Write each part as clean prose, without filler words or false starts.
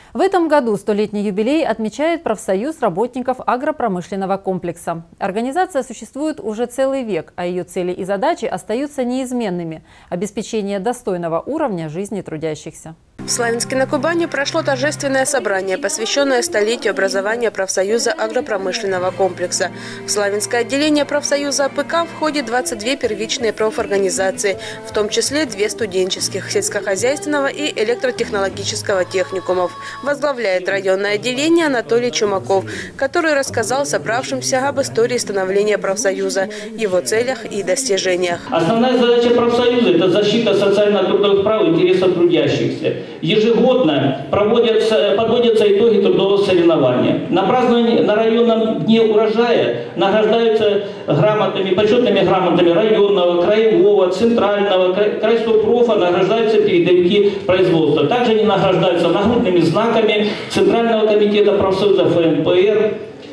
В этом году 100-летний юбилей отмечает профсоюз работников агропромышленного комплекса. Организация существует уже целый век, а ее цели и задачи остаются неизменными – обеспечение достойного уровня жизни трудящихся. В Славянске на Кубани прошло торжественное собрание, посвященное столетию образования профсоюза агропромышленного комплекса. В Славянское отделение профсоюза АПК входит 22 первичные профорганизации, в том числе 2 студенческих, сельскохозяйственного и электротехнологического техникумов. Возглавляет районное отделение Анатолий Чумаков, который рассказал собравшимся об истории становления профсоюза, его целях и достижениях. Основная задача профсоюза – это защита социально-трудовых прав и интересов трудящихся. Ежегодно подводятся итоги трудового соревнования. На праздновании на районном дне урожая награждаются грамотами, почетными грамотами районного, краевого, центрального, крайсовпрофа, награждаются передовики производства. Также они награждаются нагрудными знаками Центрального комитета профсоюза ФНПР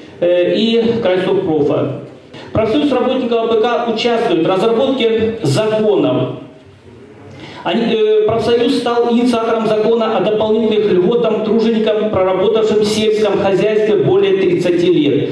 и крайсовпрофа. Профсоюз работников АПК участвует в разработке законов. Профсоюз стал инициатором закона о дополнительных льготах труженикам, проработавшим в сельском хозяйстве более 30 лет.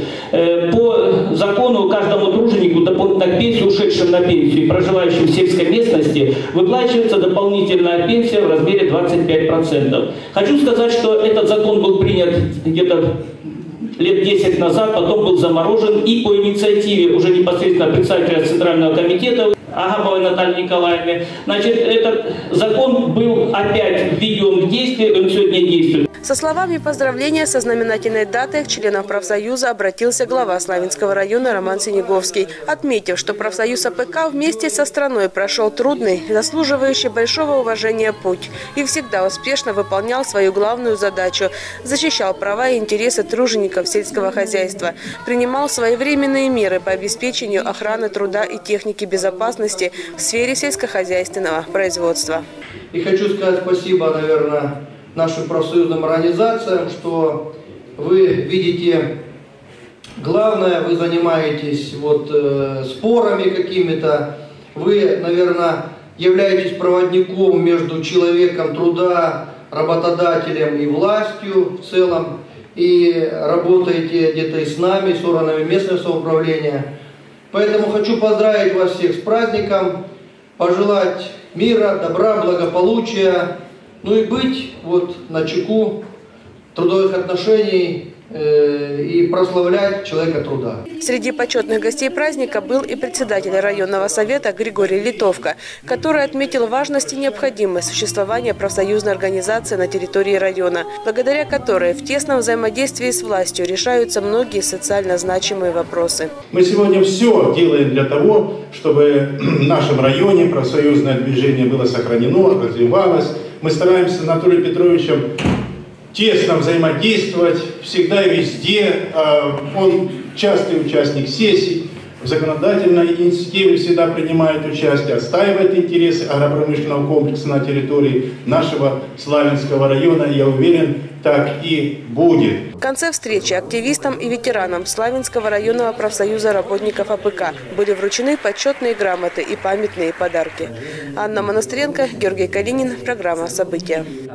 По закону каждому труженику дополнительно к пенсии, ушедшим на пенсию и проживающим в сельской местности, выплачивается дополнительная пенсия в размере 25%. Хочу сказать, что этот закон был принят где-то лет 10 назад, потом был заморожен, и по инициативе уже непосредственно председателя Центрального комитета Агабовой Натальи Николаевны, значит, этот закон был опять введен в действие, он сегодня действует. Со словами поздравления со знаменательной датой к членам профсоюза обратился глава Славянского района Роман Синеговский, отметив, что профсоюз АПК вместе со страной прошел трудный, заслуживающий большого уважения путь и всегда успешно выполнял свою главную задачу – защищал права и интересы тружеников сельского хозяйства, принимал своевременные меры по обеспечению охраны труда и техники безопасности в сфере сельскохозяйственного производства. И хочу сказать спасибо, наверное, нашим профсоюзным организациям, что вы видите главное, вы занимаетесь спорами какими-то, вы, наверное, являетесь проводником между человеком труда, работодателем и властью в целом, и работаете где-то и с нами, с органами местного самоуправления. Поэтому хочу поздравить вас всех с праздником, пожелать мира, добра, благополучия, ну и быть начеку трудовых отношений и прославлять человека труда. Среди почетных гостей праздника был и председатель районного совета Григорий Литовка, который отметил важность и необходимость существования профсоюзной организации на территории района, благодаря которой в тесном взаимодействии с властью решаются многие социально значимые вопросы. Мы сегодня все делаем для того, чтобы в нашем районе профсоюзное движение было сохранено, развивалось. Мы стараемся с Анатолием Петровичем тесно взаимодействовать, всегда и везде. Он частый участник сессий, в законодательной инициативе всегда принимает участие, отстаивает интересы агропромышленного комплекса на территории нашего Славянского района. Я уверен, так и будет. В конце встречи активистам и ветеранам Славянского районного профсоюза работников АПК были вручены почетные грамоты и памятные подарки. Анна Монастренко, Георгий Калинин. Программа «События».